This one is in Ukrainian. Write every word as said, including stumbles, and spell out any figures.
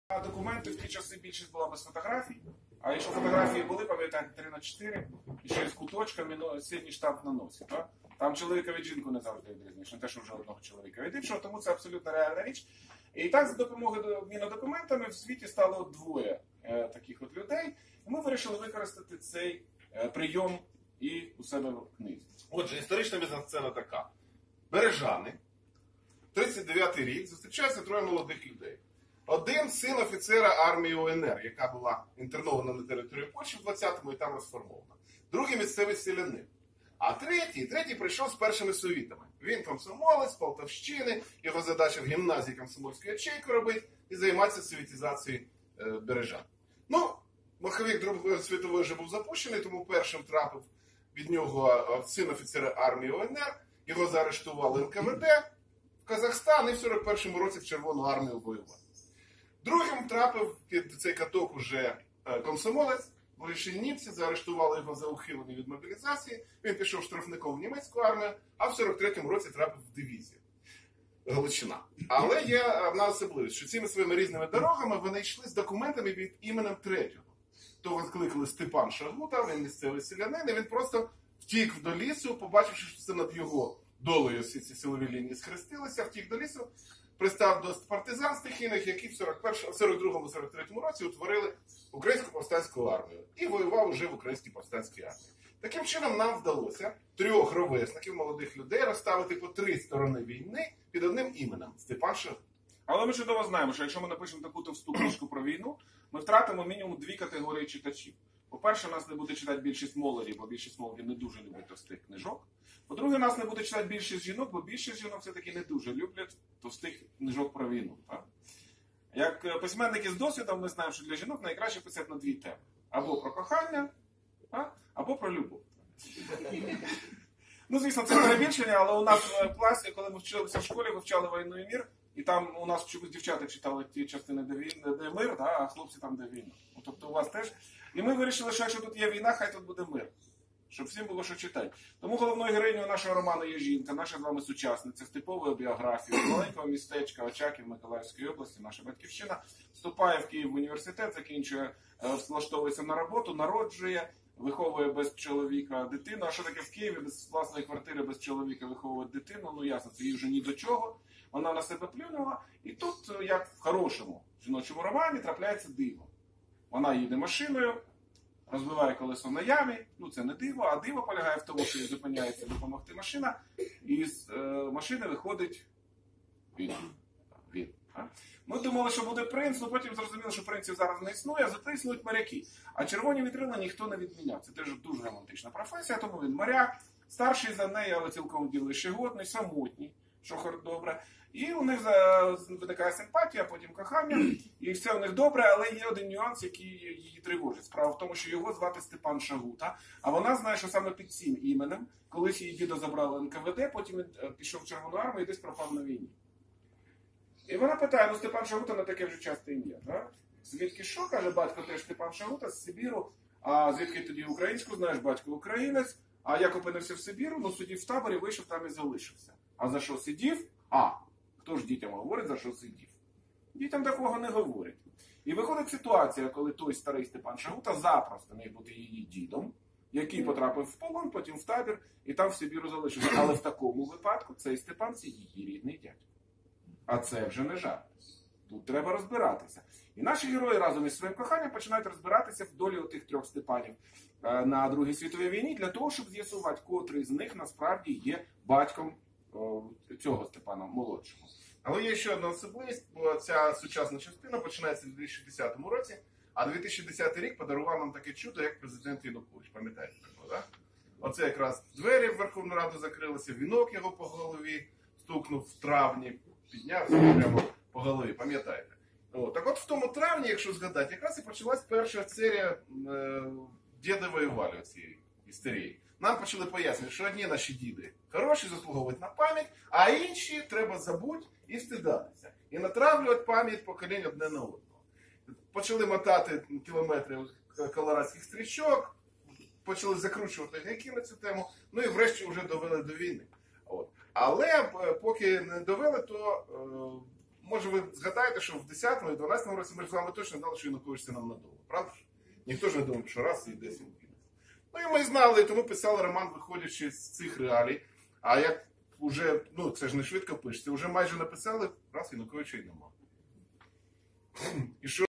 А документи в ті часи більшість була без фотографій. А якщо фотографії були, пам'ятаєте, три на чотири, і ще з куточками, синій штамп на носі. Так? Там чоловіка від жінку не завжди відрізниш, не те, що вже одного чоловіка від іншого, тому це абсолютно реальна річ. І так, за допомогою обміну документами в світі стало двоє е, таких от людей. І ми вирішили використати цей е, прийом і у себе в книзі. Отже, історична мізансцена така. Бережани, тридцять дев'ятий рік, зустрічаються троє молодих людей. Один син офіцера армії УНР, яка була інтернована на територію Польщі в двадцятому і там розформована. Другий місцевий селянин. А третій, третій прийшов з першими совітами. Він комсомолець, з Полтавщини, його задача в гімназії комсомольської ячейки робити і займатися совітізацією е, бережан. Ну, маховик Другої світової вже був запущений, тому першим трапив від нього син офіцера армії УНР, його заарештували ен ка ве де в Казахстан і в сорок першому році в Червону армію воював. Другим трапив під цей каток уже комсомолець, вирішили німці, заарештували його за ухилення від мобілізації, він пішов штрафником в німецьку армію, а в сорок третьому році трапив в дивізію Галичина. Але є одна особливість, що цими своїми різними дорогами вони йшли з документами від іменем третього. Того кликали Степан Шагута, він місцевий селянин, і він просто втік до лісу, побачивши, що це над його долею всі ці силові лінії схрестилися, втік до лісу, пристав до партизан стихійних, які в сорок другому - сорок третьому році утворили Українську повстанську армію. І воював уже в Українській повстанській армії. Таким чином нам вдалося трьох ровесників, молодих людей, розставити по три сторони війни під одним іменем – Степан Шагута. Але ми чудово знаємо, що якщо ми напишемо таку товсту книжку про війну, ми втратимо мінімум дві категорії читачів. По-перше, нас не буде читати більшість молоді, бо більшість молоді не дуже любить товстих книжок. По-друге, нас не буде читати більшість жінок, бо більшість жінок все-таки не дуже люблять товстих книжок про війну. Так? Як письменники з досвідом, ми знаємо, що для жінок найкраще писати на дві теми. Або про кохання, так? Або про любов. Ну, звісно, це перебільшення, але у нас в класі, коли ми вчилися в школі, вивчали «Війну і мір», і там у нас чомусь дівчата читали ті частини, де, війн, де мир, да, а хлопці там, де війна. Ну, тобто у вас теж. І ми вирішили, що якщо тут є війна, хай тут буде мир. Щоб всім було що читати. Тому головною героїнею нашого роману є жінка, наша з вами сучасниця, з типовою біографією, з маленького містечка Очаків Миколаївської області, наша батьківщина, вступає в Київ в університет, закінчує, влаштовується на роботу, народжує, виховує без чоловіка дитину. А що таке в Києві без власної квартири, без чоловіка виховувати дитину? Ну ясно, це їй вже ні до чого. Вона на себе плюнула. І тут, як в хорошому жіночому романі, трапляється диво. Вона їде машиною, розбиває колесо на ямі, ну це не диво, а диво полягає в тому, що їй зупиняється допомогти машина, і з е, машини виходить він. він а? Ми думали, що буде принц, але потім зрозуміли, що принців зараз не існує, а зате існують моряки. А червоні вітрила ніхто не відміняв. Це теж дуже романтична професія, тому він моряк, старший за неї, але цілком ділий ще годний, самотній, що добре. І у них виникає симпатія, потім кохання, і все у них добре, але є один нюанс, який її тривожить. Справа в тому, що його звати Степан Шагута, а вона знає, що саме під цим іменем, колись її дідо забрали ен ка ве де, потім він пішов в Червону армію і десь пропав на війні. І вона питає, ну Степан Шагута не таке вже часте ім'я. Так? Звідки що, каже батько теж Степан Шагута, з Сибіру, а звідки тоді українську знаєш, батько українець, а як опинився в Сибіру, ну сидів в таборі, вийшов там і залишився. А за що сидів? А. Хто ж дітям говорить, за що сидів? Дітям такого не говорять. І виходить ситуація, коли той старий Степан Шагута запросто міг бути її дідом, який потрапив в полон, потім в табір, і там в Сибіру залишився. Але в такому випадку цей Степан – це її рідний дядько. А це вже не жарт. Тут треба розбиратися. І наші герої разом із своїм коханням починають розбиратися в долі отих трьох Степанів на Другій світовій війні, для того, щоб з'ясувати, котрий з них насправді є батьком цього Степана молодшого. Але є ще одна особливість, бо ця сучасна частина починається в дві тисячі десятому році, а дві тисячі десятий рік подарував нам таке чудо, як президент Янукович. Пам'ятаєте такого, так? Оце якраз двері в Верховну Раду закрилися, вінок його по голові стукнув в травні, піднявся прямо по голові, пам'ятаєте? О, так от в тому травні, якщо згадати, якраз і почалась перша серія е, дідової валі цієї істерії. Нам почали пояснювати, що одні наші діди хороші, заслуговують на пам'ять, а інші треба забути і стидатися. І натравлювати пам'ять поколінь одне на одного. Почали мотати кілометри колорадських стрічок, почали закручувати гайки на цю тему, ну і врешті вже довели до війни. От. Але поки не довели, то е, може ви згадаєте, що в десятому і дванадцятому році ми ж з вами точно знали, що Янукович це нам надовго, правда ж? Ніхто ж не думав, що раз і десь він піде. Ну і ми знали, і тому писали роман, виходячи з цих реалій. А як вже, ну це ж не швидко пишеться, вже майже написали, раз Януковича й нема. І що